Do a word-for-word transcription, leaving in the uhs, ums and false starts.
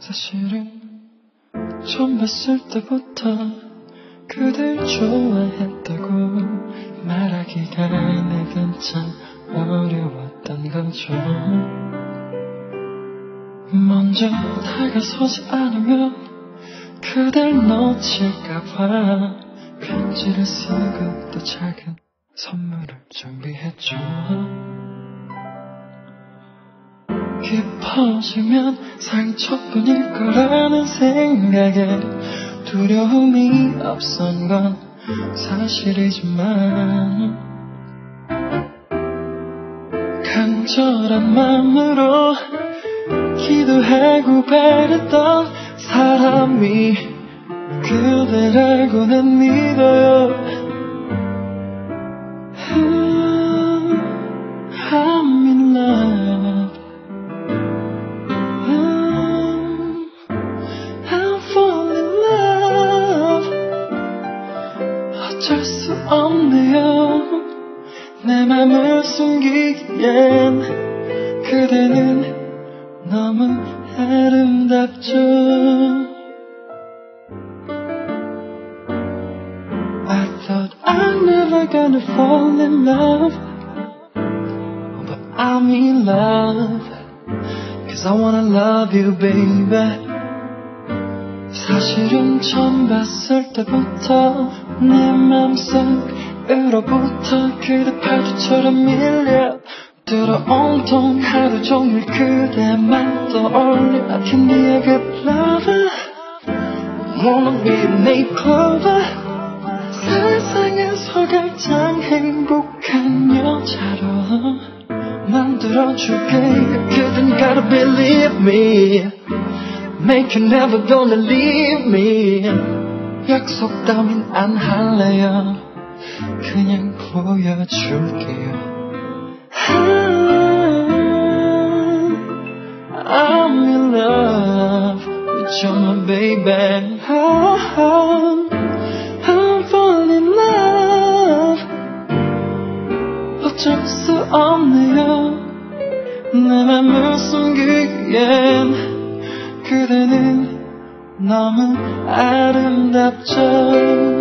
사실은 처음 봤을 때부터 그댈 좋아했다고 말하기가 내겐 참 어려웠던 거죠. 먼저 다가서지 않으면 그댈 놓칠까봐 편지를 쓰고 또 작은 선물을 준비했죠. 깊어지면 상처뿐일 거라는 생각에 두려움이 없던 건 사실이지만 간절한 마음으로 기도하고 바랬던 사람이 그대라고 난 믿어요. I'm in love. I'm falling in love. 어쩔 수 없네요. 내 맘을 숨기기엔 그대는 너무 아름답죠. I thought I'm never gonna fall in love, but I'm in love, cause I wanna love you baby. 사실은 처음 봤을 때부터 내 맘속으로부터 그대 파도처럼 밀려 들어 온통 하루 종일 그대만 떠올려. I can be a good lover, wanna be a makeover. 세상에서 가장 행복한 여자로 만들어줄게. You don't gotta believe me, make you never gonna leave me. 약속 따윈 안 할래요, 그냥 보여줄게요. I'm in love with you, my baby. I'm falling in love. 어쩔 수 없네요. 내 맘을 숨기기엔 그대는 너무 아름답죠.